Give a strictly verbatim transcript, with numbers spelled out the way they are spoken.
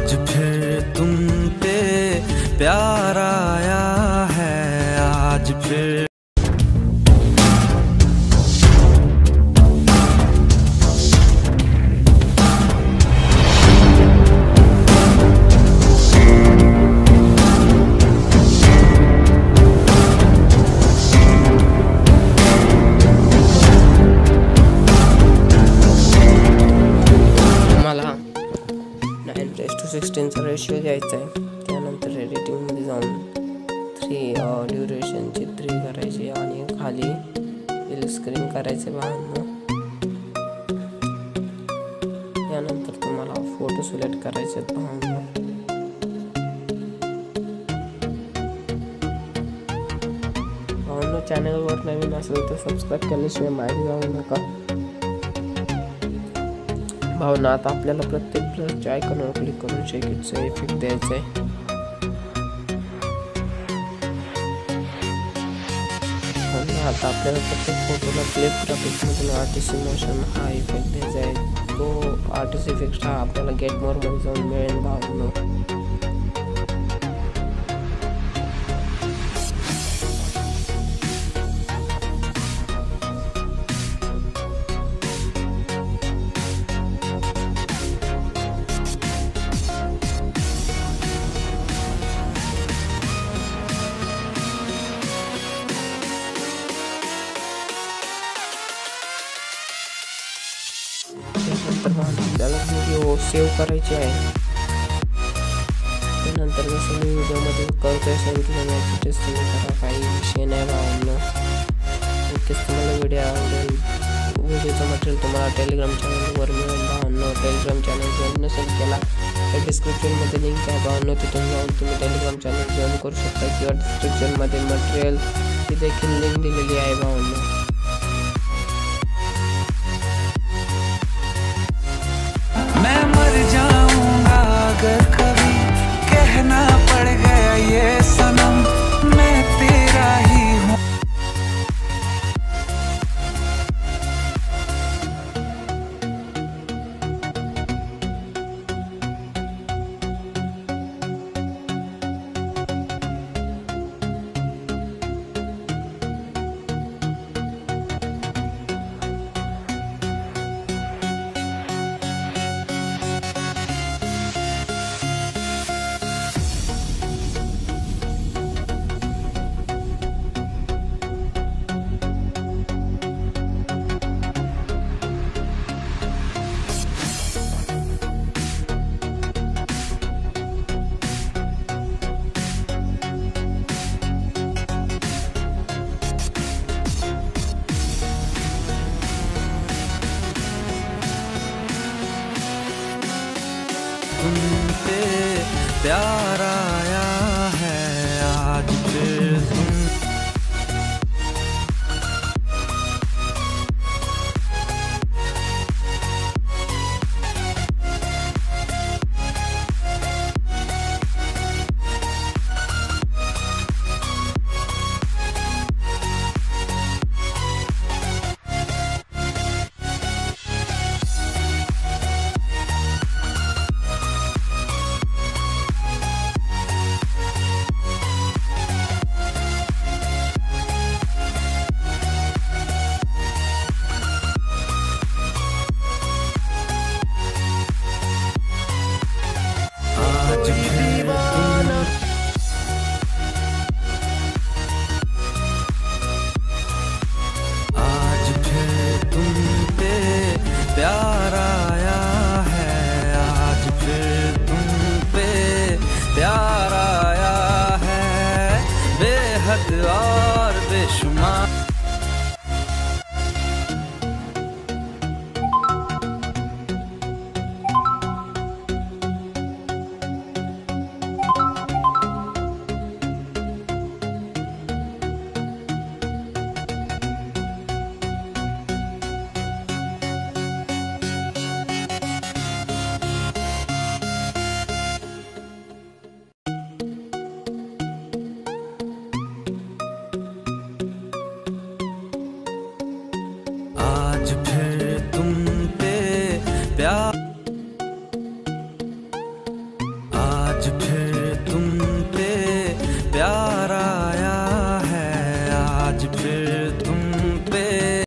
आज फिर तुम पे प्यार आया है, आज फिर सिक्स्टीनचा रेशिओ घ्यायचा आहे. त्यानंतर एडिटिंगमध्ये जाऊन थ्री ड्युरेशनची थ्री करायची आणि खाली फुल स्क्रीन करायचे भावांनो. त्यानंतर तुम्हाला फोटो सिलेक्ट करायचे आहेत भावांनो. भावांनो चॅनलवर नवीन असेल तर सबस्क्राईब केल्याशिवाय माहिती जाऊ नका. भावना आता आपल्याला प्रत्येक ब्लरच्या आयकॉनवर क्लिक करून शेकिटचा इफेक्ट द्यायचा आहे. आता आपल्याला प्रत्येक फोटोला क्लिप ग्राफिक्समधून आर्टिस्ट इमोशन हा इफेक्ट द्यायचा आहे. तो आर्टिस्ट इफेक्ट हा आपल्याला गेट मोरमध्ये जाऊन मिळेल भावनो. त्यानंतर आपल्याला व्हिडिओ सेव्ह करायची आहे. त्यानंतर जसं मी व्हिडिओमध्ये करतोय सांगितलं टेस्टिंग करा, काही विषय नाही भावांनो. नक्कीच तुम्हाला व्हिडिओ आवडेल. व्हिडिओचं मटेरियल तुम्हाला टेलिग्राम चॅनलवर मिळेल भावांनो. टेलिग्राम चॅनल जॉईन नसेल केला तर डिस्क्रिप्शनमध्ये लिंक आहे भावांनो, तिथून जाऊन तुम्ही टेलिग्राम चॅनल जॉईन करू शकता किंवा डिस्क्रिप्शनमध्ये मटेरियल ती देखील लिंक दिलेली आहे भावांनो. मैं मर जाऊंगा अगर कभी कहना पड़ गया ये सनम, मैं तेरा ही हूँ. तुम पे प्यार आया है, आज फिर तुम आज फिर तुम पे प्यार आया है, आज फिर तुम पे प्यार आया है, बेहद और बेशुमार. आज फिर तुम पे प्यार आज फिर तुम पे प्यार आया है, आज फिर तुम